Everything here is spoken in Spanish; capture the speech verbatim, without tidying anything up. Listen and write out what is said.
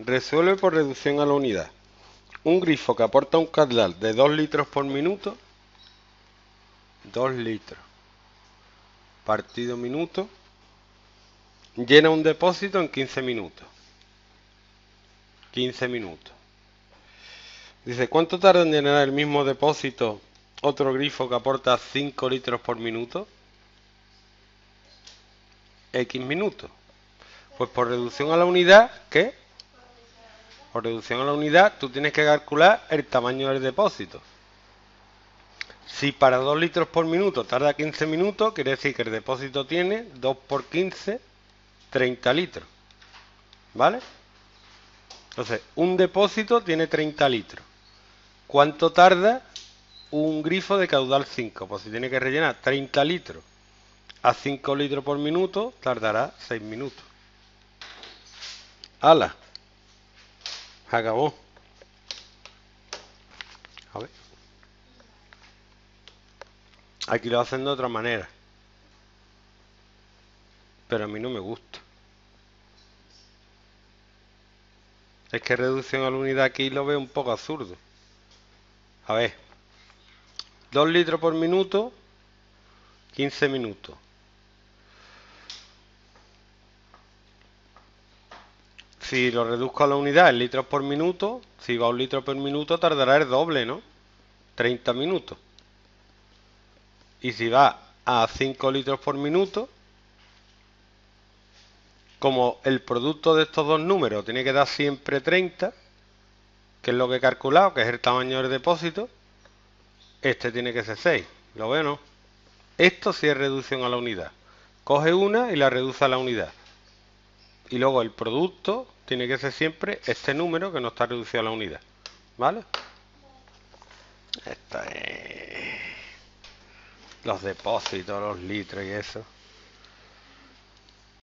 Resuelve por reducción a la unidad. Un grifo que aporta un caudal de dos litros por minuto, dos litros partido minuto, llena un depósito en quince minutos. quince minutos. Dice, ¿cuánto tarda en llenar el mismo depósito otro grifo que aporta cinco litros por minuto? X minutos. Pues por reducción a la unidad, ¿qué? Por reducción a la unidad, tú tienes que calcular el tamaño del depósito. Si para dos litros por minuto tarda quince minutos, quiere decir que el depósito tiene dos por quince, treinta litros. ¿Vale? Entonces, un depósito tiene treinta litros. ¿Cuánto tarda un grifo de caudal cinco? Pues si tiene que rellenar treinta litros a cinco litros por minuto, tardará seis minutos. ¡Hala! Acabó. A ver. Aquí lo hacen de otra manera. Pero a mí no me gusta. Es que reducción a la unidad aquí lo veo un poco absurdo. A ver. dos litros por minuto, quince minutos. Si lo reduzco a la unidad en litros por minuto, si va a un litro por minuto tardará el doble, ¿no? treinta minutos. Y si va a cinco litros por minuto, como el producto de estos dos números tiene que dar siempre treinta, que es lo que he calculado, que es el tamaño del depósito, este tiene que ser seis. ¿Lo veo, no? Esto sí es reducción a la unidad. Coge una y la reduce a la unidad. Y luego el producto tiene que ser siempre este número que no está reducido a la unidad. ¿Vale? Esto es... los depósitos, los litros y eso.